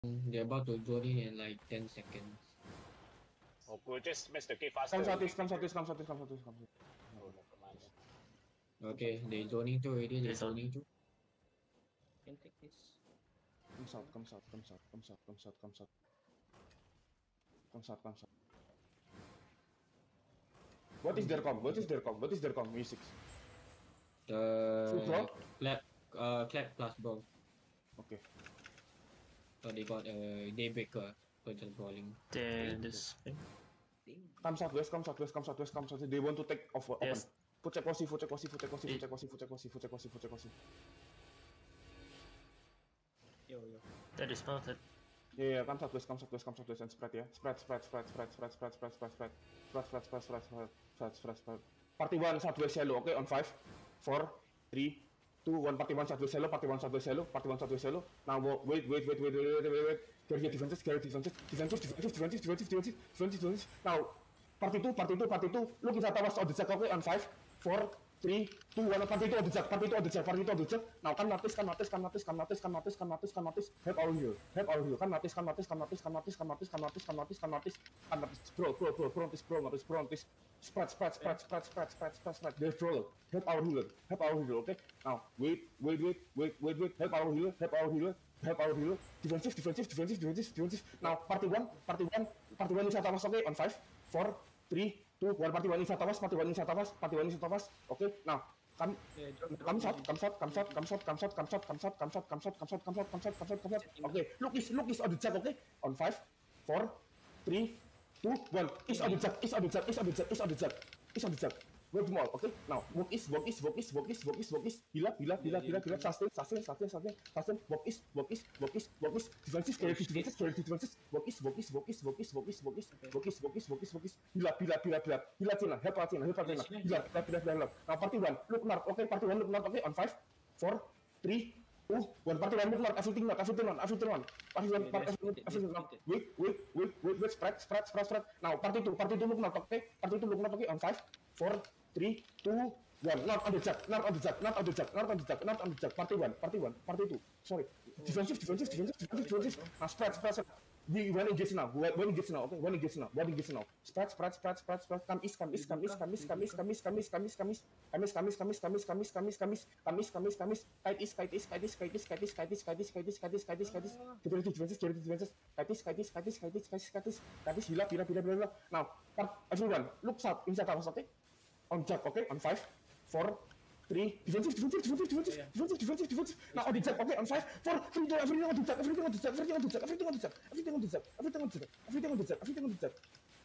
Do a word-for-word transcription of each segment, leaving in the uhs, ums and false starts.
They're about to zone in in like ten seconds. Oh, we'll just miss the gate faster. Come southeast, come southeast, come southeast, come southeast, come southeast. Oh, never mind. Okay, they zoning through already, they Yes, sir. zoning through. Can take this. Come south, come south, come south, come south, come south, come south. Come south, come south. What is their com? What is their com? What is their com? Music. Full The block? clap, uh, clap plus bro. Okay. So they got a daybreaker, so just brawling. There, this thing. Come southwest, come southwest, come southwest, come southwest. They want to take off open. Yes. Foot check Kosi, foot check Kosi, foot check Kosi, foot check Kosi, foot check Kosi, foot check Kosi, foot check Kosi. Yo, yo. That is spotted. Yeah, yeah, come southwest, come southwest, come southwest, and spread, yeah. Spread, spread, spread, spread, spread, spread, spread, spread, spread, spread, spread, spread, spread, spread, spread, spread, spread. Party one southwest yellow, okay, on five, four, three, two, one. Party one southwest yellow, party one southwest yellow, party one southwest yellow. Now wait, wait, wait, wait, wait, wait, wait, wait. Carry your defenses, carry defenses, defenses, defenses, defenses, defenses, defenses, defenses, defenses. Now, party two, party two, party two. Look inside towers on the check, okay, on five, four, three, two, one. Party two on the check, party two on the check, party two on the check. Now come notice, come notice, come notice, come notice, come notice, come notice, come notice. Help our hero, help our hero. Come notice, come notice, come notice, come notice, come notice, come notice, come notice, come notice, come notice. Pro, pro, pro, pro, notice, pro, notice, pro, notice. Spread, spread, spread, spread, spread, spread, spread, spread. There's troll. Help our healer. Help our healer. Okay. Now wait, wait, wait, wait, wait, wait. Help our healer. Help our healer. Help our healer. Defensive, defensive, defensive, defensive, defensive. Now party one, party one, party one inside towers. Okay. On five, four, three, two, one. Party one inside towers. Party one inside towers. Party one inside towers. Okay. Now come, Yeah, drop, drop. come shot, come shot, come shot, come shot, come shot, come shot, come shot, come shot, come shot, come shot, come shot, come shot, come shot, come shot. Okay. Look is, look is on the check. Okay. On five, four, three, two, one. Is on the check. Is on the check. Is on the check. Is on the check. It's on the check. Work them all, okay? Now, work is, work is, work is, work is, work is, work is. Heal up, heal up, heal up, heal up, heal up. Sustain, sustain, sustain, sustain, sustain. Work is, work is, work is, work is. Defenses, carry defenses, carry defenses. Work is, work is, work is, work is, work is, work is, work is, work is, work is, work is. Heal up, heal up, heal up, heal up. Heal up, Tina. Help out, Tina. Help out, Tina. Heal up, heal up, heal up, heal up. Now, party one. Look north, okay? Party one, look north, okay? On five, four, three, two, one. Party one, look north. Everything north, everything north, everything north. Party one, everything, everything north. Wait, wait, wait, wait, wait. Spread, spread, spread, spread. Now, party two, party two, look north, okay? Party two, look north, okay? On five, four, three, two, one. Not on the jack, not on the jack, not on the jack, not on the jack, not on the jack. Party one, party one, party two. Sorry. Defensive, defensive, defensive, defensive, defensive. Now spread, spread, spread. We when engage now. When engage now, okay? When engage now. When engage now. Spread, spread, spread, spread, spread. Come east, come east, come east, come east, come east, come east, come east, come east, come east, come east, come east, come east, come east, come east, come east, come east, come east, come east, come east. Kite east, kite east, kite east, kite east, kite east, kite east, kite east, kite east, kite east, kite east, kite east. Defensive, defensive, defensive, defensive. Kite east, kite east, kite east, kite east, kite east, kite east, kite east. Heal up, heal up, heal up, heal up. Now, everyone, look south inside house, okay? On jack, okay? On five, four, three, defensive, defensive, defensive, defensive, defensive, defensive, defensive. Now on the jack, okay? On five, four, three, two, everything on the jack, everything on the jack, everything on the jack, everything on the jack, everything on the jack, everything on the jack, everything on the jack, everything on the jack.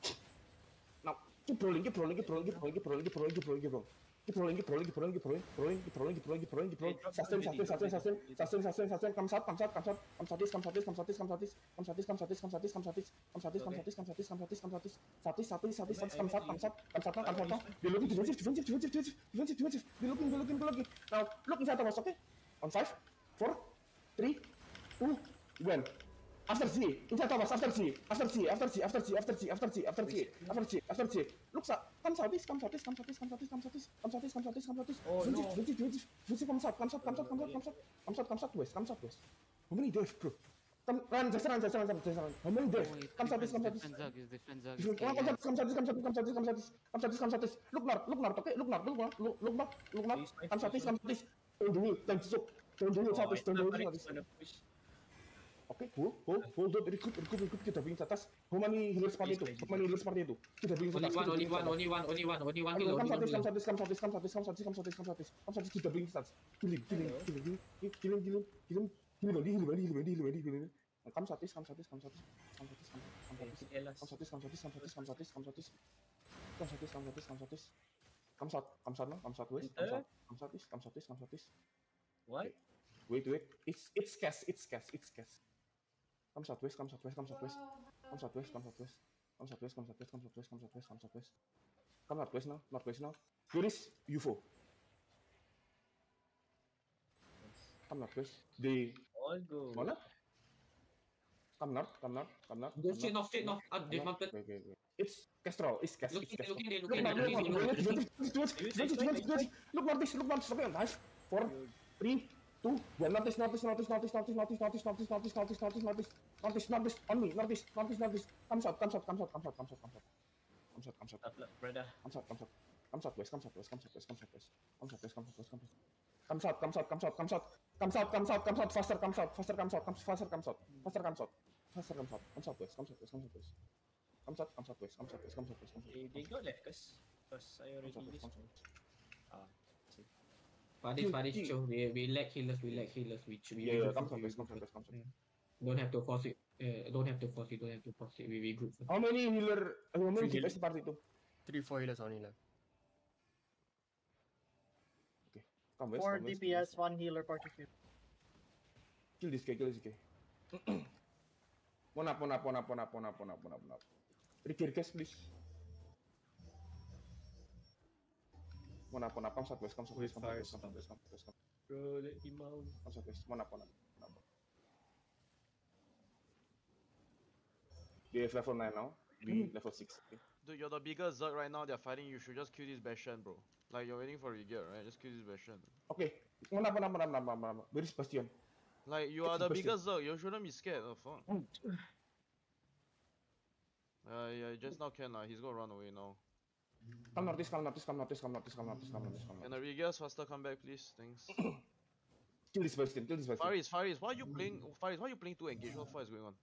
Now keep rolling, keep rolling, keep rolling, keep rolling, keep rolling, keep rolling, keep rolling, keep rolling. Keep rolling, keep rolling, keep rolling, keep rolling, rolling, keep rolling, keep rolling, keep rolling, keep rolling. Sustain, sustain, sustain, sustain, sustain, sustain, sustain. Come south, come south, come south, come southeast, come southeast, come southeast, come southeast, come southeast, come southeast, come southeast, come southeast, come southeast, come southeast, come southeast, come southeast, come southeast, southeast, southeast, southeast, southeast, come south, come south, come south, come south, come south. They're looking defensive, defensive, defensive, defensive, defensive, defensive. They're looking, they're looking, they're looking. Now look inside of us, okay? On five, four, three, two, one. After C, inside of us, after C, after C, after C, after C, after C, after C, after C, after C, after C. Look south, come southeast, come southeast, come southeast, come southeast, come southeast, come southeast, come southeast, come southeast. Oh no. Defensive, defensive, defensive, come south, come south, come south, come south, come south, come south, come south, west, come south, west. How many deaths, bro? Come, run, just run, just run, just run. How many deaths? Come southeast, come southeast. Come southeast, come southeast, come southeast, come southeast, come southeast, come southeast, come southeast. Look north, look north, okay? Look north, look north, look north, look north. Come southeast, come southeast. Turn the wheel, turn the turn the wheel southeast, turn the wheel southeast. Oke, hold, hold, hold, hold, recruit, recruit, recruit, kita bring ke atas. How many healers seperti itu? How many healers seperti itu? Kita bring ke Only atas. one, only one, only one, only one, only one heal, Come only one southeast, heal. come southeast, come southeast, come southeast, come southeast, come southeast, come southeast, come southeast, kita bring ke atas. Killing, killing, killing, killing, killing, killing, killing, killing, body, heal, body, heal, body, heal, body, heal. Come southeast, come southeast, come southeast, come southeast, come southeast, come southeast, come southeast, come southeast, come southeast, come southeast, come southeast, come southeast, come southeast. Come south, come south, no, come southwest, come south, come southeast, come southeast, come southeast. What? Wait, wait, it's it's cast, it's cast, it's cast. Come southwest, come southwest, come southwest, come southwest, come southwest, come southwest, come southwest, come southwest, come southwest, come southwest. Come northwest now, northwest now. Here is U F O. Come northwest. They All go. mana? Come north, come north, come north. Go straight north, straight north. Ah, they mounted. Wait, wait, wait. It's Castrol, it's Castrol, it's Looking, Castrol. looking, Look looking, north, looking, look north, looking. look northeast, look northeast, okay, five, four, three, two, one. Northeast, northeast, northeast, northeast, northeast, northeast, northeast, northeast, northeast, northeast, northeast, northeast. Northeast, northeast, on me, northeast, northeast, northeast. Come south, come south, come south, come south, come south, come south. Come south, come south, Tough luck, brother. come south, come south. Come south west, come south west, come south west, come south west. Come south west, come south west, come south. Come south, come south, come south, come south. Come south, come south, come south, faster, come south, faster, come south, come faster, come south, faster, come south, faster, come south, come south west, come south west, come south west. Come south, come south west, come south west, come south west, come south They, west. they got left, cause, cause I already Come south west, used come south west. Ah, see. Fadis, Kill, Fadis, kill. chill. We, we lack healers, we lack healers. We, we Yeah, yeah, regroup come first, south we west, come regroup south first. west, come south west. Yeah. Don't have to force it. Uh, don't have to force it. Don't have to force it. We regroup first. How many healer, how many Three G P S di party itu? Three, four healers only left. Come west, Four come west, D P S, one healer party field. Kill this guy, kill this guy. One up, one up, one up, one up, one up, one up, one up, one up. Regear gas, please. One up, one up, come south west, come south west, come south west, come south west, come south west, come Bro, let him out. come south west. One up, one up, one up. They have level nine now. We level six. Okay. Dude, you're the biggest Zerg right now, they're fighting, you should just kill this Bastion, bro. Like, you're waiting for Regear, right? Just kill this Bastion. Okay. One up, one up, one up, one up, one up. Where is Bastion? Like, you Take are the the Bastion. biggest Zerg, you shouldn't be scared, oh fuck. Uh, yeah, just now can, uh, he's gonna run away now. Come northeast, come northeast, come northeast, come northeast, come northeast, come northeast, come Can northeast. the Regears faster come back, please? Thanks. Kill this Bastion, kill this Bastion. Faris, Faris, why are you playing, Faris, why are you playing two engage? What the fuck is going on?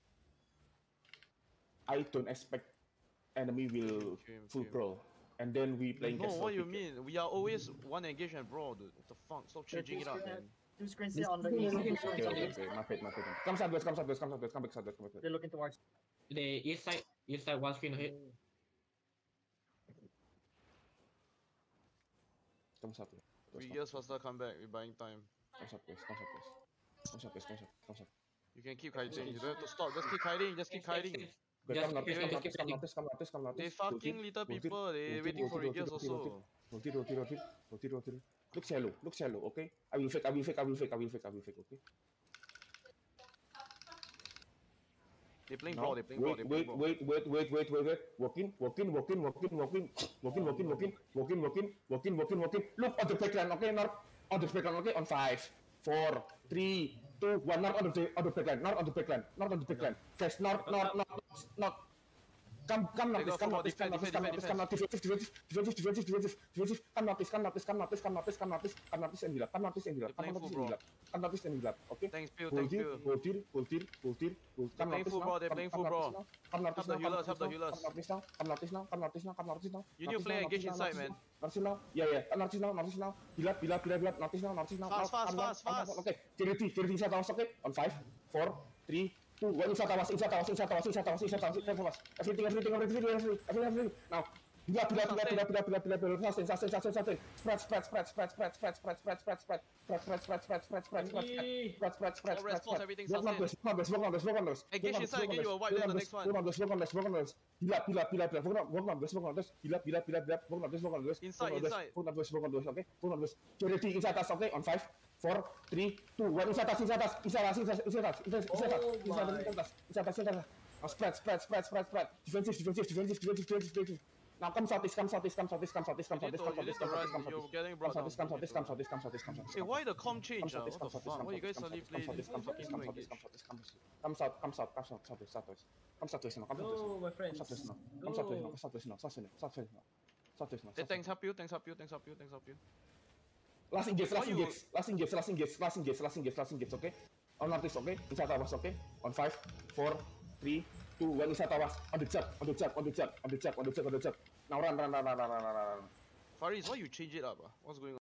I don't expect enemy will Kill him, full kill him. pro. And then we playing No, castle what you pick. mean? We are always one engage and brawl, dude. What the fuck? Stop changing it up, man. Two screens there on the east. Two Okay, screens on okay, the east. okay. My bad, my bad. Come south west, come south west, come south west, come back south west, come back south They're looking towards. The east side, east side, one screen ahead. Come south west. West, Regears faster come back, we're buying time. Come south west, come south west. Come south west, come south, come south. You can keep hiding, you don't have to stop, just keep hiding, just keep hiding. Okay, Just come northeast, keep- come just keep northeast, come hiding. northeast, come northeast, come northeast. They fucking little rotate, people, they rotate, waiting for rotate, Regears rotate, rotate, also. Rotate, rotate, rotate, rotate, rotate. Look shallow, look shallow, okay? I will fake, I will fake, I will fake, I will fake, I will fake, okay? They playing Now, brawl, they playing brawl, wait, they playing wait, brawl. wait, wait, wait, wait, wait, wait. Walk in, walk in, walk in, walk in, walk in, walk in, walk in, walk in, walk in, walk in, walk in, walk in, walk in. Look on the backline, okay? Not on the backline, okay? On five, four, three, two, one. Not on the on the backline, not on the backline, not on the backline. Guys, not, not, not, not. Come, come, They notice, got come, football, notice, come, defense, notice, come, notice, defense, come, notice, defensive, defensive, defensive, defensive, defensive. Come, notice, come, notice, come, notice, come, notice, come, notice, come, notice, and heal up. Come, notice, and heal up. They're Come, playing notice, full and heal up. Come, notice, and heal up. Okay. Thanks, Bill, Hold thanks, here, Bill. hold here, hold here, hold here, hold. Come, playing notice full now. brawl, they're Come, playing come, full notice brawl. now. Come, notice Help the now. healers, Come, help the notice now. healers. Come, notice now. Come, notice now. Come, notice now. Come, notice now. You need to play engage inside, man. Notice now. Yeah, yeah. Come, notice now. Notice now. Heal up, heal up, heal up, heal up. Notice now. Notice now. Fast, Now, fast, come down, fast, come down. fast. Okay. Charity, charity inside house. Okay. On five, four, three, two, one. Inside house, inside house, inside house, inside house, inside house, inside house. Everything, everything, everything, everything, everything, everything. Now. Bila, bila, bila, bila, bila, bila, bila, bila, bila, sustain, sustain, sustain, sustain. Spread, spread, spread, spread, spread, spread, spread, spread, spread, spread, spread, spread, spread, spread, spread, spread, spread, spread, spread, spread, No spread, response, spread. everything Work on sustain. this, work on this, work on this, work on this. Engage Work on inside, this, again, you will wipe work them on the this, next one. Work on this, work on this, work on this. Bila, bila, bila, bila. Work on, work on this, work on this. Bila, bila, bila, bila. Work on this, work on this. Inside, Work on this, inside. Work on this, work on this, okay? Work on this. Charity inside us, okay? On five, four, three, two, one. Inside us, inside us, inside us, inside us, inside us, inside us, inside us, Oh inside us, my. inside us, inside us, inside us. Now spread, spread, spread, spread, spread. Defensive, defensive, defensive, defensive, defensive, defensive. Now come southeast, come southeast, come southeast, come southeast, come You need southeast, to, come you southeast, need to come southeast, come run, you're southeast. getting Come brought down. southeast, come southeast, come southeast, come southeast, come southeast, come Hey, southeast. why the com change? Come ah? southeast, come What the southeast, fuck? come Why you guys southeast, suddenly come play southeast, come southeast, come this? southeast, come southeast, come southeast, come southeast. Come south, come south, come south, southwest, southwest. Come southwest now, come southwest. Go, my friends. Come southwest now, come southwest now, Go. come southwest now, southwest now, southwest now, southwest now. Hey, thanks help you, thanks help you, thanks help you, thanks help you. Last engage, last Why you- engage, last engage, last engage, last engage, last engage, last engage, okay? On northeast, okay? Inside hours, okay? On five, four, three, two, one. Inside hours. On the jump, on the jump, on the jump, on the jump, on the jump, on the jump. Now run, run, run, run, run, run, run, run. Faris, why you change it up? Ah? What's going on?